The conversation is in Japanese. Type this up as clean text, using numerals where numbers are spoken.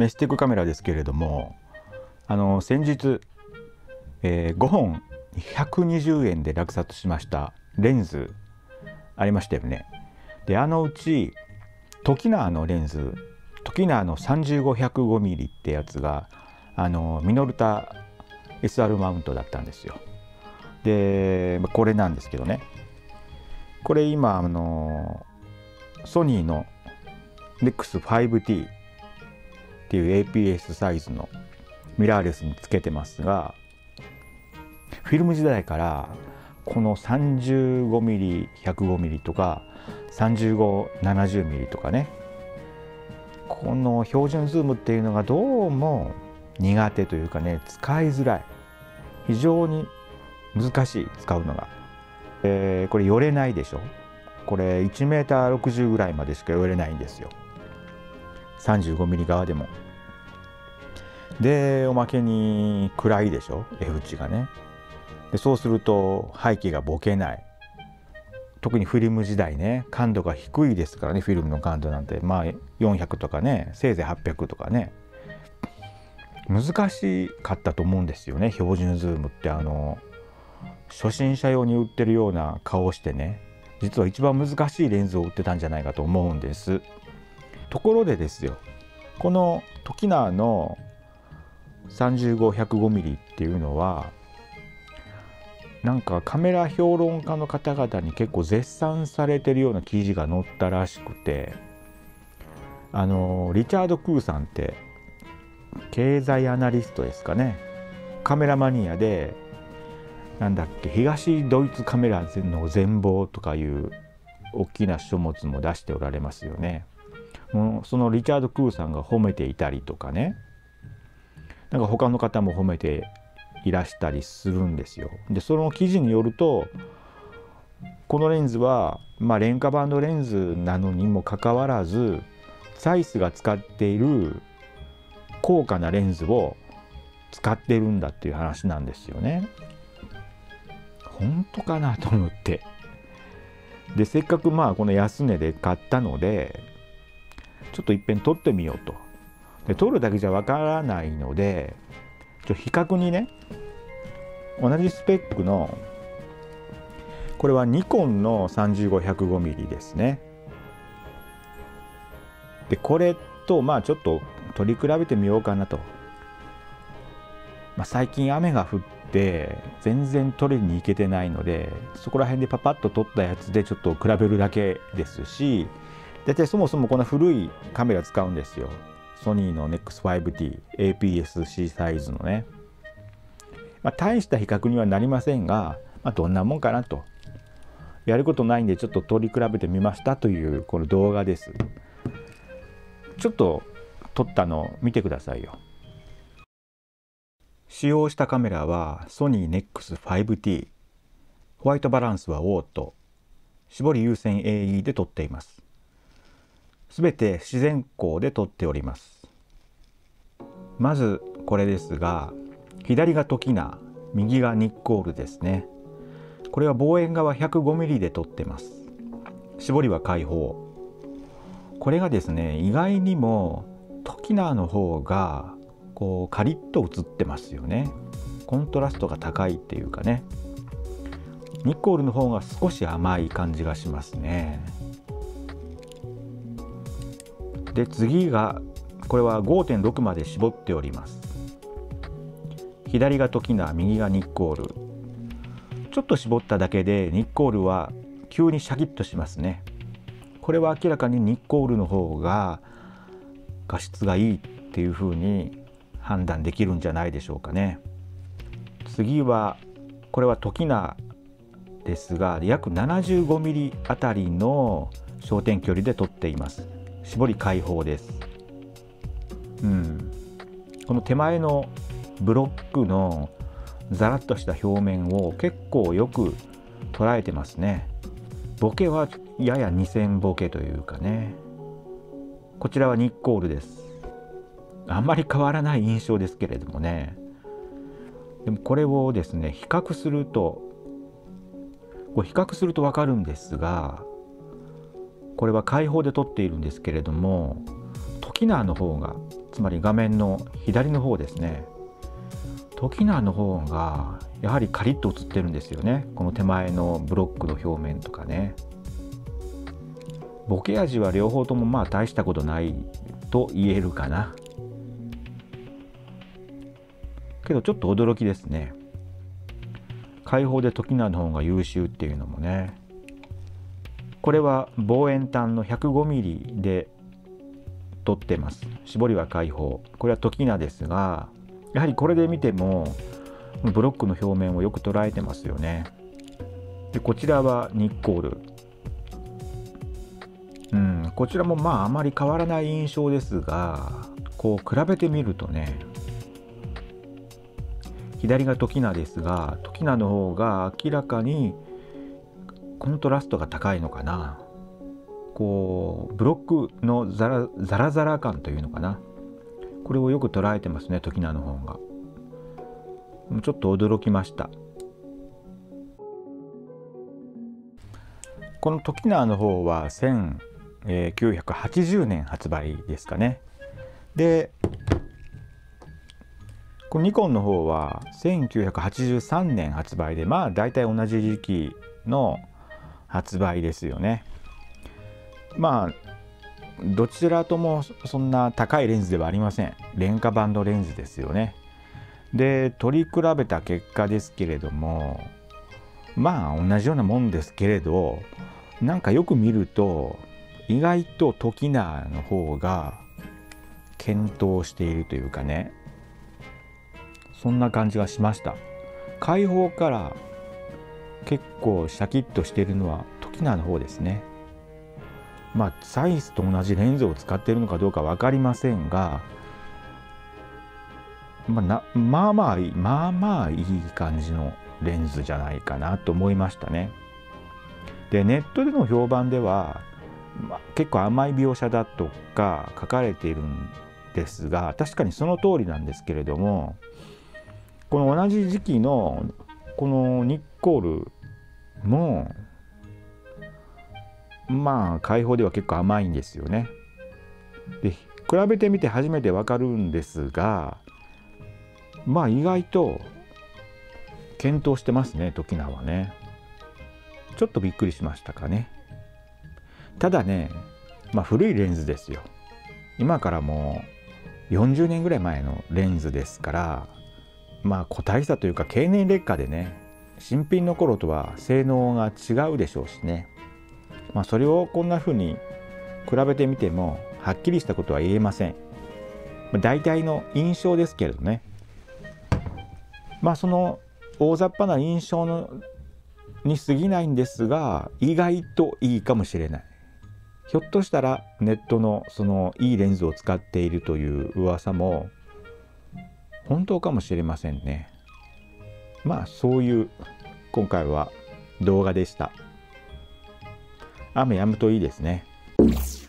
メスティックカメラですけれども、先日、5本120円で落札しましたレンズありましたよね。でうちトキナーのレンズ、トキナーの 35-105mm ってやつがミノルタ SR マウントだったんですよ。でこれなんですけどね、これ今ソニーの NEX5T っていう APS サイズのミラーレスにつけてますが、フィルム時代からこの 35mm、105mm とか 35-70mm とかね、この標準ズームっていうのがどうも苦手というかね、使いづらい、非常に難しい、使うのが。これ寄れないでしょ。これ 1m60 ぐらいまでしか寄れないんですよ、35mm 側でも。でおまけに暗いでしょ、F 値がね。でそうすると背景がボケない。特にフィルム時代ね、感度が低いですからね、フィルムの感度なんてまあ400とかね、せいぜい800とかね、難しかったと思うんですよね。標準ズームって初心者用に売ってるような顔をしてね、実は一番難しいレンズを売ってたんじゃないかと思うんです。ところでですよ、このトキナーの 35-105mm っていうのはなんかカメラ評論家の方々に結構絶賛されてるような記事が載ったらしくて、リチャード・クーさんって経済アナリストですかね、カメラマニアでなんだっけ、東ドイツカメラの全貌とかいう大きな書物も出しておられますよね。もうそのリチャード・クーさんが褒めていたりとかね、なんか他の方も褒めていらしたりするんですよ。でその記事によると、このレンズは廉価版のレンズなのにもかかわらずザイスが使っている高価なレンズを使っているんだっていう話なんですよね。本当かなと思って、でせっかくこの安値で買ったのでちょっといっぺん撮ってみようと。で撮るだけじゃわからないので比較にね、同じスペックのこれはニコンの 35-105mm ですね。でこれとちょっと取り比べてみようかなと。最近雨が降って全然撮りに行けてないので、そこら辺でパパッと撮ったやつでちょっと比べるだけですし、大体そもそもこの古いカメラ使うんですよ。ソニーの NEX5T APS-C サイズのね。大した比較にはなりませんが、どんなもんかなと。やることないんでちょっと撮り比べてみましたというこの動画です。ちょっと撮ったの見てくださいよ。使用したカメラはソニー NEX5T、ホワイトバランスはオート、絞り有線 AE で撮っています。すべて自然光で撮っております。まずこれですが、左がトキナー、右がニッコールですね。これは望遠側 105mm で撮ってます。絞りは開放。これがですね、意外にもトキナーの方がこうカリッと映ってますよね。コントラストが高いっていうかね。ニッコールの方が少し甘い感じがしますね。で次がこれは 5.6 まで絞っております。左がトキナー、右がニッコール。ちょっと絞っただけでニッコールは急にシャキッとしますね。これは明らかにニッコールの方が画質がいいっていう風に判断できるんじゃないでしょうかね。次はこれはトキナーですが、約 75mm あたりの焦点距離で撮っています。絞り開放です。この手前のブロックのザラッとした表面を結構よく捉えてますね。ボケはやや2000ボケというかね。こちらはニッコールです。あんまり変わらない印象ですけれどもね。でもこれをですね比較すると分かるんですが、これは開放で撮っているんですけれども、トキナーの方がつまり画面の左の方ですね、トキナの方がやはりカリッと映ってるんですよね。この手前のブロックの表面とかね。ボケ味は両方ともまあ大したことないと言えるかな。けどちょっと驚きですね。開放でトキナの方が優秀っていうのもね。これは望遠端の 105mm で撮ってます。絞りは開放。これはトキナですが、やはりこれで見てもブロックの表面をよく捉えてますよね。でこちらはニッコール。こちらもまああまり変わらない印象ですが、こう比べてみるとね、左がトキナですが、トキナの方が明らかにコントラストが高いのかな。こうブロックのザラザラ感というのかな。これをよく捉えてますね、トキナの方が。ちょっと驚きました。このトキナの方は1980年発売ですかね。でこのニコンの方は1983年発売で、まあ大体同じ時期の発売ですよね。まあどちらともそんな高いレンズではありません。廉価版のレンズですよね。で取り比べた結果ですけれども、まあ同じようなもんですけれど、なんかよく見ると意外とトキナの方が健闘しているというかね、そんな感じがしました。開放から結構シャキッとしているのはトキナの方ですね。まあサイズと同じレンズを使っているのかどうか分かりませんが、まあまあいい感じのレンズじゃないかなと思いましたね。でネットでの評判では、結構甘い描写だとか書かれているんですが、確かにその通りなんですけれども、この同じ時期のこのニッコールもまあ開放では結構甘いんですよね。で比べてみて初めてわかるんですが、まあ意外と健闘してますね、トキナはね。ちょっとびっくりしましたかね。ただね、古いレンズですよ。今からもう40年ぐらい前のレンズですから、個体差というか経年劣化でね、新品の頃とは性能が違うでしょうしね。それをこんな風に比べてみてもはっきりしたことは言えません。大体の印象ですけれどね。その大雑把な印象に過ぎないんですが、意外といいかもしれない。ひょっとしたらネットのそのいいレンズを使っているという噂も本当かもしれませんね。そういう今回は動画でした。雨止むといいですね。